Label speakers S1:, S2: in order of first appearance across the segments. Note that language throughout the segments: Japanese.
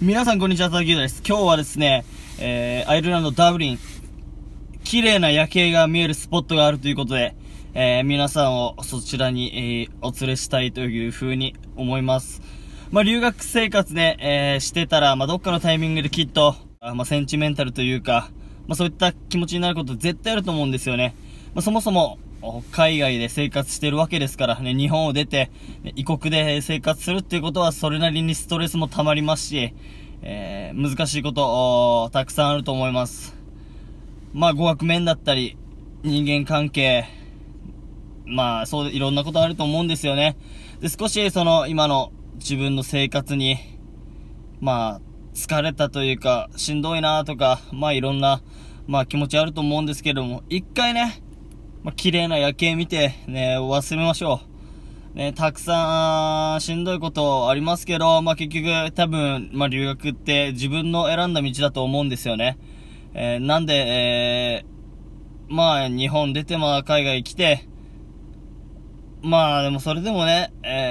S1: 皆さんこんにちは、佐々木です。今日はですね、アイルランドダブリン、綺麗な夜景が見えるスポットがあるということで、皆さんをそちらに、お連れしたいという風に思います。留学生活ね、してたら、どっかのタイミングできっと、センチメンタルというか、そういった気持ちになること絶対あると思うんですよね。そもそも、海外で生活してるわけですからね、日本を出て、異国で生活するっていうことはそれなりにストレスも溜まりますし、難しいこと、たくさんあると思います。語学面だったり、人間関係、そういろんなことあると思うんですよね。で、少し今の自分の生活に、疲れたというか、しんどいなとか、いろんな、気持ちあると思うんですけども、一回ね、綺麗な夜景見て、ね、忘れましょう。ね、たくさん、しんどいことありますけど、結局、多分、留学って自分の選んだ道だと思うんですよね。なんで、日本出て、海外来て、でもそれでもね、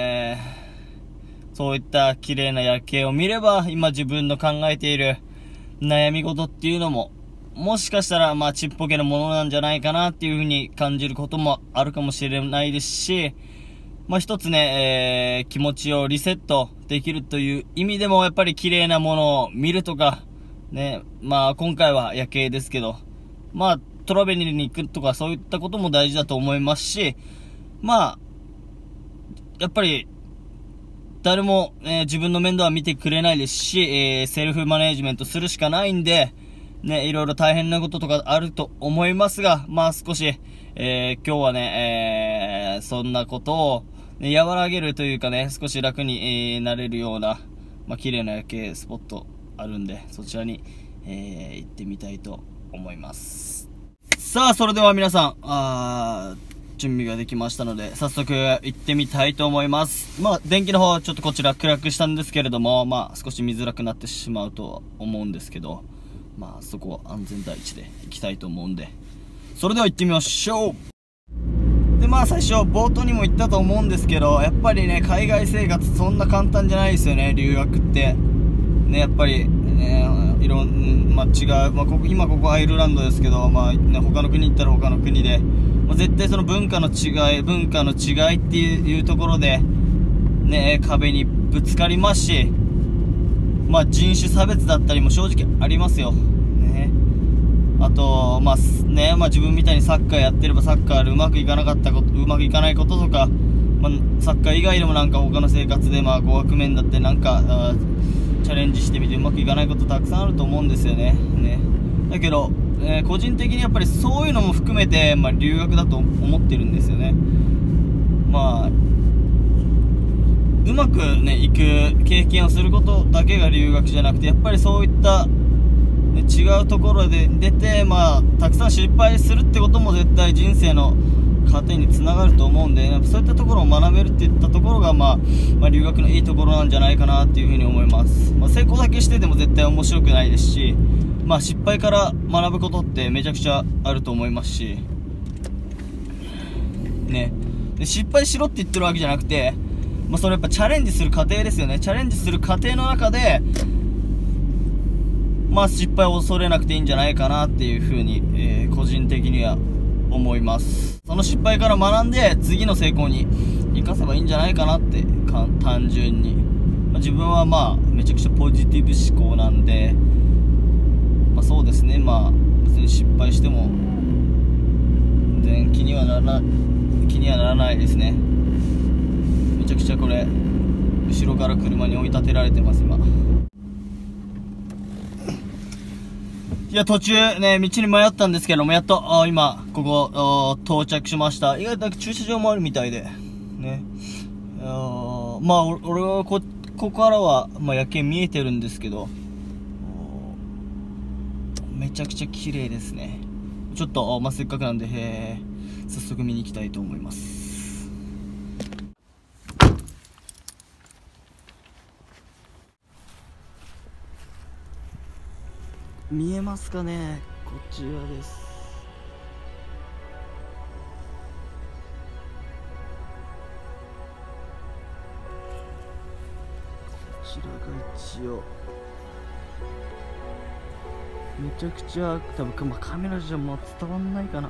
S1: そういった綺麗な夜景を見れば、今自分の考えている悩み事っていうのも、もしかしたら、ちっぽけなものなんじゃないかなっていう風に感じることもあるかもしれないですし、一つね、気持ちをリセットできるという意味でも、やっぱり綺麗なものを見るとか、ね、今回は夜景ですけど、トラベリングに行くとかそういったことも大事だと思いますし、やっぱり、誰も、自分の面倒は見てくれないですし、セルフマネージメントするしかないんで、ね、いろいろ大変なこととかあると思いますが、少し、今日はね、そんなことを、和らげるというかね、少し楽に、なれるような、綺麗な夜景スポットあるんで、そちらに、行ってみたいと思います。さあ、それでは皆さん、準備ができましたので、早速行ってみたいと思います。電気の方ちょっとこちら暗くしたんですけれども、少し見づらくなってしまうとは思うんですけど、そこは安全第一で行きたいと思うんで、それでは行ってみましょう。で、最初冒頭にも言ったと思うんですけど、やっぱりね、海外生活そんな簡単じゃないですよね、留学ってね。やっぱりね、違う、今ここアイルランドですけど、他の国行ったら他の国で、絶対その文化の違いっていうところでね、壁にぶつかりますし、人種差別だったりも正直ありますよね。あと自分みたいにサッカーやってればサッカーでうまくいかないこととか、サッカー以外でも他の生活で語学面だってチャレンジしてみてうまくいかないことたくさんあると思うんですよね。だけど、個人的にやっぱりそういうのも含めて、留学だと思ってるんですよね。うまくね、いく経験をすることだけが留学じゃなくて、やっぱりそういった、違うところで出て、たくさん失敗するってことも絶対人生の糧につながると思うんで、そういったところを学べるっていったところが、留学のいいところなんじゃないかなっていうふうに思います。成功だけしてても絶対面白くないですし、失敗から学ぶことってめちゃくちゃあると思いますし、ね。で、失敗しろって言ってるわけじゃなくて、それやっぱチャレンジする過程ですよね。チャレンジする過程の中で、失敗を恐れなくていいんじゃないかなっていうふうに、個人的には思います。その失敗から学んで次の成功に生かせばいいんじゃないかなって単純に、自分はめちゃくちゃポジティブ思考なんで、そうですね、別に失敗しても全然気にはならないですね。めちゃくちゃこれ後ろから車に追い立てられてます今。いや、途中ね、道に迷ったんですけども、やっと今ここ到着しました。意外と駐車場もあるみたいでね。俺はここからは夜景見えてるんですけど、めちゃくちゃ綺麗ですね。ちょっとせっかくなんで早速見に行きたいと思います。見えますかね、こちらです。こちらが一応めちゃくちゃ多分、カメラじゃもう伝わんないかな。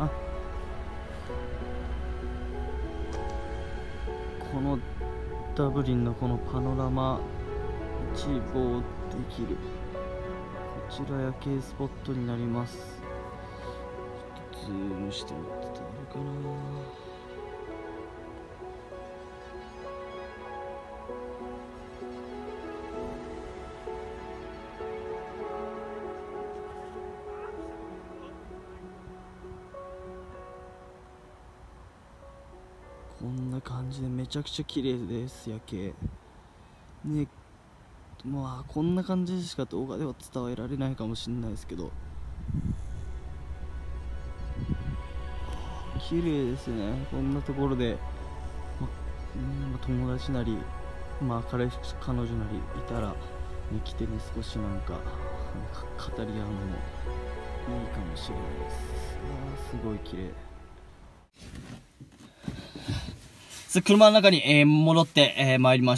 S1: このダブリンのこのパノラマ一望できるこちら夜景スポットになります。ちょっとズームしても伝わるかな。こんな感じでめちゃくちゃ綺麗です、夜景ね。まあこんな感じでしか動画では伝えられないかもしれないですけど、綺麗ですね。こんなところで、友達なり、彼氏彼女なりいたら、来てね、少しなんか語り合うのもいいかもしれないです。すごい綺麗。車の中に、戻って、参りました。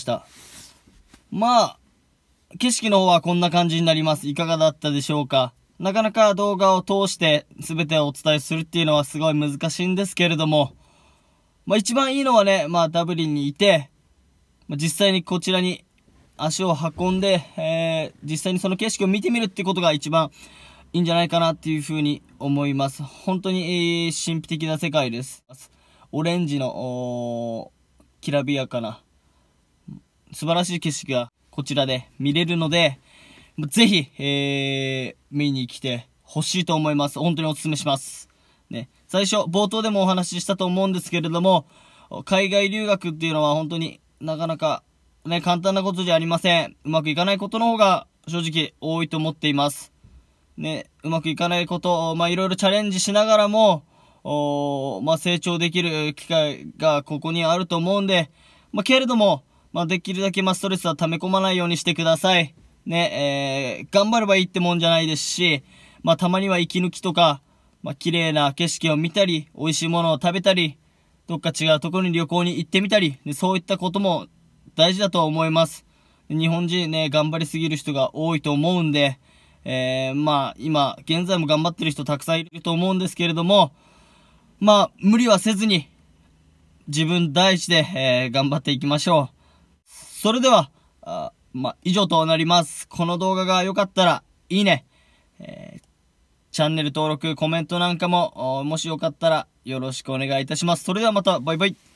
S1: 景色の方はこんな感じになります。いかがだったでしょうか。なかなか動画を通して全てをお伝えするっていうのはすごい難しいんですけれども、一番いいのはね、ダブリンにいて、実際にこちらに足を運んで、実際にその景色を見てみるってことが一番いいんじゃないかなっていうふうに思います。本当に、神秘的な世界です。オレンジのきらびやかな素晴らしい景色がこちらで見れるので、ぜひ、見に来てほしいと思います。本当にお勧めします。ね。最初、冒頭でもお話ししたと思うんですけれども、海外留学っていうのは本当になかなかね、簡単なことじゃありません。うまくいかないことの方が正直多いと思っています。ね。うまくいかないこと、いろいろチャレンジしながらも、成長できる機会がここにあると思うんで、けれども、できるだけストレスは溜め込まないようにしてください。ね、頑張ればいいってもんじゃないですし、たまには息抜きとか、綺麗な景色を見たり、美味しいものを食べたり、どっか違うところに旅行に行ってみたり、そういったことも大事だと思います。日本人ね、頑張りすぎる人が多いと思うんで、今、現在も頑張ってる人たくさんいると思うんですけれども、無理はせずに、自分第一で、頑張っていきましょう。それでは、以上となります。この動画が良かったら、いいね。チャンネル登録、コメントなんかも、もしよかったらよろしくお願いいたします。それではまた、バイバイ。